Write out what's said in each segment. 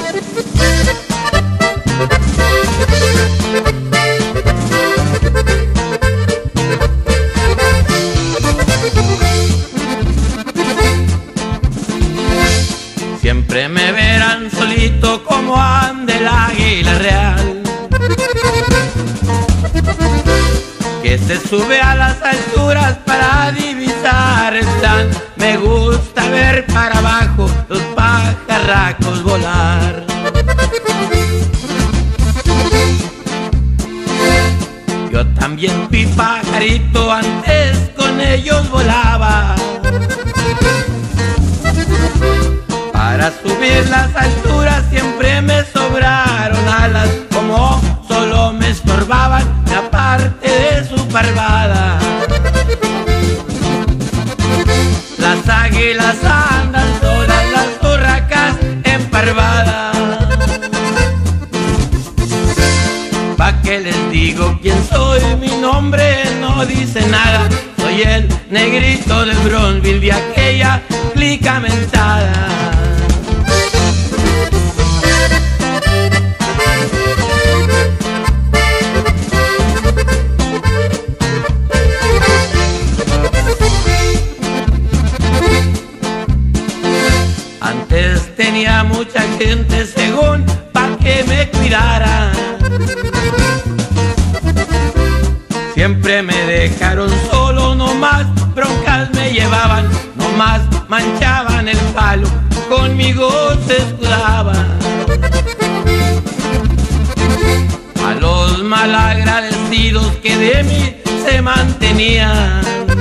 Siempre me verán solito como anda el águila real, que se sube a las alturas para divisar el plan. Me gusta ver para abajo los pajarracos volar. Yo también fui pajarito, antes con ellos volaba. Para subir las alturas siempre me sobraron alas, como solo me estorbaban la parte de su parvada. Las águilas andan solas, las urracas emparvadas. Pa' que les digo quién soy, mi nombre no dice nada. Soy el negrito de Bronzeville, de aquella clica mentada. Antes tenía mucha gente según pa' que me cuidara. Siempre me dejaron solo, nomás broncas me llevaban, nomás manchaban el palo, conmigo se escudaban. A los malagradecidos que de mí se mantenían,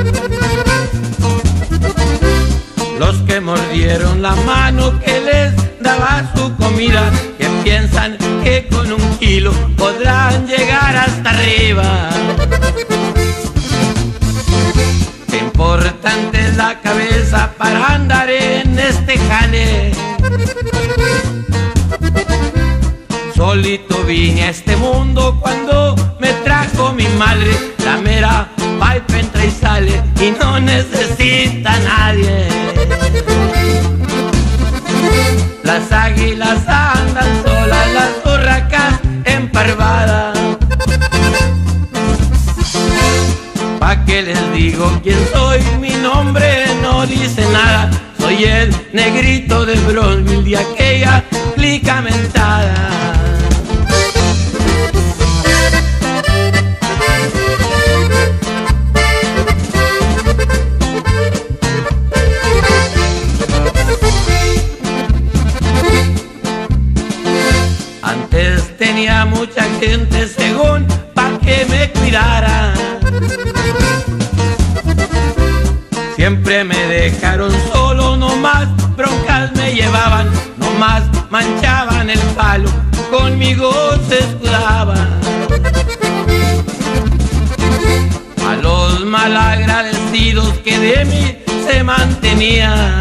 los que mordieron la mano que les daba su comida, que piensan que con 1 kilo podrán llegar hasta arriba. Qué importante es la cabeza para andar en este jale. Solito vine a este mundo cuando me trajo mi madre. La mera pipe entra y sale y no necesita a nadie. Las águilas andan solas, las urracas emparvadas. Pa' que les digo quién soy, mi nombre no dice nada. Soy el negrito de Bronzeville, de aquella clica mentada. Antes tenía mucha gente según pa' que me cuidara. Siempre me dejaron solo, nomás broncas me llevaban, nomás manchaban el palo, conmigo se escudaban. A los malagradecidos que de mí se mantenían,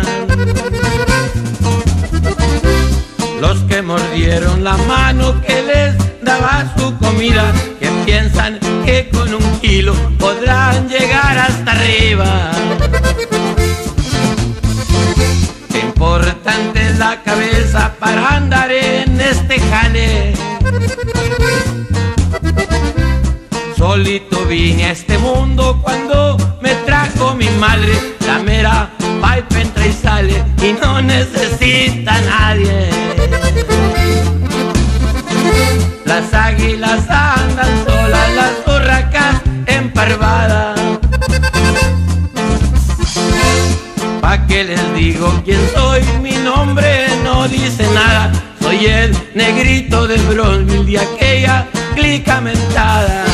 los que mordieron la mano que les daba su comida, que piensan que con 1 kilo podrán llegar hasta arriba. Qué importante es la cabeza para andar en este jale. Solito vine a este mundo cuando me trajo mi madre. La mera pipe entra y sale y no necesita a nadie. Las águilas andan solas, las urracas emparvadas. Pa' que les digo quién soy, mi nombre no dice nada. Soy el negrito de Bronzeville, de aquella clica mentada.